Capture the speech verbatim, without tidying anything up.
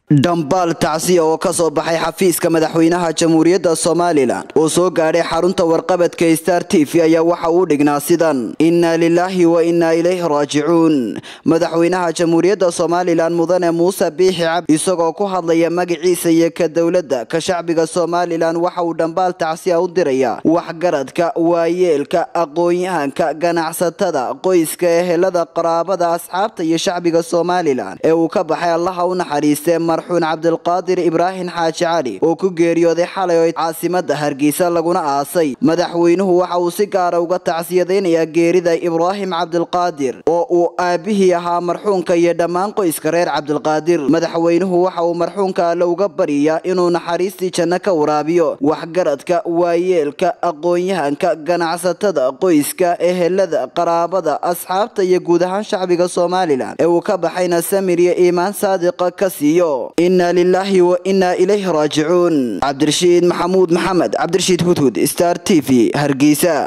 dambaal tacsiya oo ka soo baxay xafiiska madaxweynaha jamhuuriyadda Soomaaliland oo soo gaaray xarunta warqabadka Star T V ayaa waxa uu dhignaa sidan: inna lillahi wa inna ilayhi raaji'uun. madaxweynaha jamhuuriyadda Soomaaliland mudane Muuse Biixi Cabdi isagoo ku hadlaya magaciisa iyo ka dawladda ka shacbiga Soomaaliland waxa uu dambaal tacsiya u diraya waxgaradka, waayeelka, aqoon-yahanka, ganacsatada, qoyska, ehelada, qaraabada, asxaabta iyo shacbiga Soomaaliland ee uu ka baxay Allah u naxariistay marxuun Cabdulqaadir Ibraahin Xaaji Cali oo ku geeriyooday xalay caasimadda Hargeysa laguna aasay. madaxweynuhu waxa uu si gaar ah uga tacsiyadeynayaa geerida Ibraahim Cabdulqaadir oo uu aabihii ahaa marxuunka iyo dhammaan qoyska reer Cabdulqaadir. madaxweynuhu waxa uu marxuunka Alle uga bariyaa inuu naxariistii janno ka waraabiyo waxgaradka, waayeelka, aqoon-yahanka, ganacsatada, qoyska, ehelada, qaraabada, asxaabta iyo guud ahaan shacbiga Soomaaliland ee uu ka baxayna samir iyo iimaan saadiqa ka siiyo. inna lillahi wa inna ilayhi raaji'uun. Cabdirashiid Maxamuud Maxamed Cabdirashiid Hudhud, Star T V, Hargeysa.